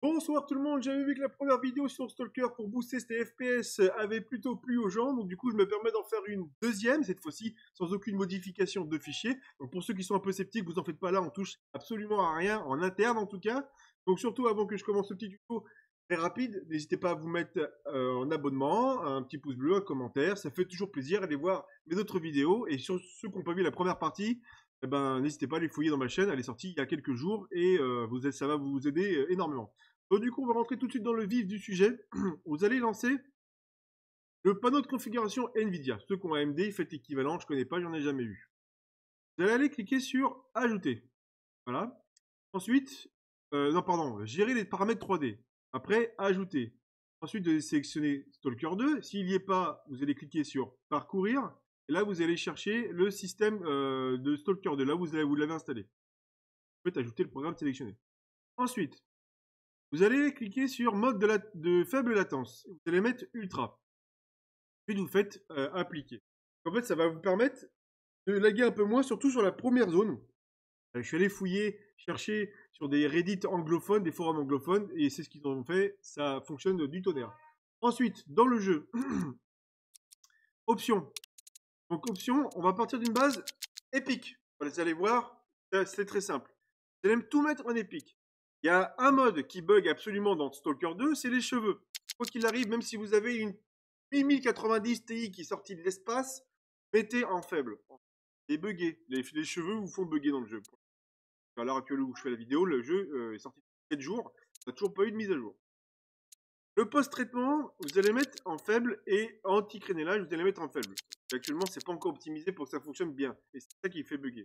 Bonsoir tout le monde, j'avais vu que la première vidéo sur Stalker pour booster ses FPS avait plutôt plu aux gens, donc du coup je me permets d'en faire une deuxième, cette fois-ci sans aucune modification de fichier. Donc pour ceux qui sont un peu sceptiques, vous en faites pas là, on touche absolument à rien, en interne en tout cas. Donc surtout avant que je commence ce petit tuto très rapide, n'hésitez pas à vous mettre en abonnement, un petit pouce bleu, un commentaire, ça fait toujours plaisir, allez voir mes autres vidéos, et sur ceux qui n'ont pas vu la première partie, eh ben, n'hésitez pas à les fouiller dans ma chaîne, elle est sortie il y a quelques jours, et ça va vous aider énormément. Donc du coup, on va rentrer tout de suite dans le vif du sujet. Vous allez lancer le panneau de configuration NVIDIA. Ceux qui ont AMD, faites l'équivalent, je ne connais pas, j'en ai jamais eu. Vous allez aller cliquer sur Ajouter. Voilà. Ensuite, non pardon, gérer les paramètres 3D. Après, Ajouter. Ensuite, vous allez sélectionner Stalker 2. S'il n'y est pas, vous allez cliquer sur Parcourir. Et là, vous allez chercher le système de Stalker 2. Là, vous l'avez installé. Vous faites ajouter le programme sélectionné. Ensuite, vous allez cliquer sur mode de faible latence. Vous allez mettre ultra. Puis vous faites appliquer. En fait, ça va vous permettre de laguer un peu moins, surtout sur la première zone. Je suis allé fouiller, chercher sur des Reddit anglophones, des forums anglophones, et c'est ce qu'ils ont fait. Ça fonctionne du tonnerre. Ensuite, dans le jeu, options. Donc options, on va partir d'une base épique. Vous allez voir, c'est très simple. Vous allez tout mettre en épique. Il y a un mode qui bug absolument dans Stalker 2, c'est les cheveux. Quoi qu'il arrive, même si vous avez une 8090 Ti qui est sortie de l'espace, mettez en faible. Et buggé. Les cheveux vous font bugger dans le jeu. À l'heure actuelle où je fais la vidéo, le jeu est sorti il y a 7 jours. Il n'a toujours pas eu de mise à jour. Le post-traitement, vous allez mettre en faible et anti-crénelage, vous allez mettre en faible. Actuellement, c'est pas encore optimisé pour que ça fonctionne bien. Et c'est ça qui fait bugger.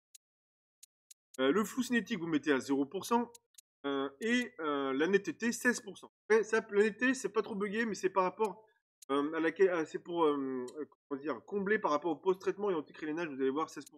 Le flou cinétique, vous mettez à 0%. Et la netteté 16%. Après, ça, la netteté, c'est pas trop buggé, mais c'est par rapport c'est pour comment dire, combler par rapport au post-traitement et anti-crénelage. Vous allez voir 16%.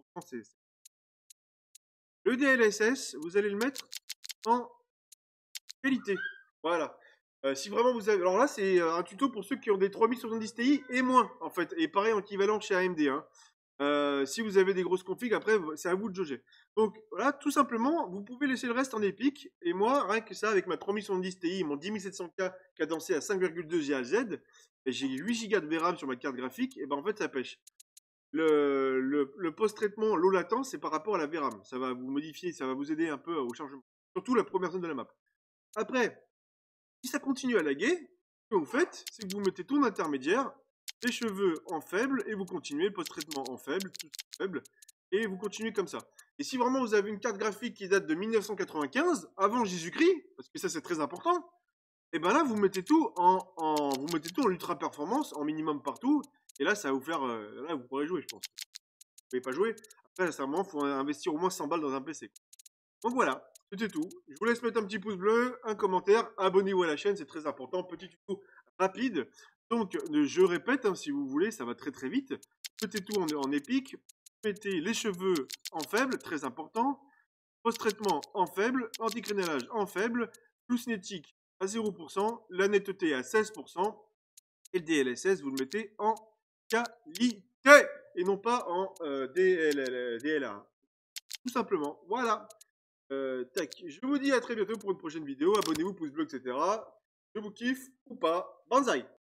Le DLSS, vous allez le mettre en qualité. Voilà. Si vraiment vous avez. Alors là, c'est un tuto pour ceux qui ont des 3070 Ti et moins, en fait. Et pareil, équivalent chez AMD. Hein. Si vous avez des grosses configs, après, c'est à vous de jauger. Donc voilà, tout simplement, vous pouvez laisser le reste en épique. Et moi, rien que ça, avec ma 3070 Ti et mon 10700K cadencé à 5,2 GHz, et j'ai 8 Go de VRAM sur ma carte graphique, et ben en fait, ça pêche. Le post-traitement low latence, c'est par rapport à la VRAM. Ça va vous modifier, ça va vous aider un peu au chargement. Surtout la première zone de la map. Après, si ça continue à laguer, ce que vous faites, c'est que vous mettez ton intermédiaire, les cheveux en faible, et vous continuez, post-traitement en faible, tout faible, et vous continuez comme ça. Et si vraiment vous avez une carte graphique qui date de 1995, avant Jésus-Christ, parce que ça c'est très important, et ben là vous mettez tout vous mettez tout en ultra performance, en minimum partout, et là ça va vous faire, là vous pourrez jouer je pense. Vous pouvez pas jouer, après sincèrement il faut investir au moins 100 balles dans un PC. Donc voilà, c'était tout. Je vous laisse mettre un petit pouce bleu, un commentaire, abonnez-vous à la chaîne, c'est très important. Petit tuto rapide. Donc, je répète, hein, si vous voulez, ça va très très vite. Mettez tout en épique. Mettez les cheveux en faible, très important. Post-traitement en faible. Anti-crénelage en faible. Flou cinétique à 0%. La netteté à 16%. Et le DLSS, vous le mettez en qualité. Et non pas en DLA. Tout simplement. Voilà. Tac. Je vous dis à très bientôt pour une prochaine vidéo. Abonnez-vous, pouce bleu, etc. Je vous kiffe ou pas. Banzai!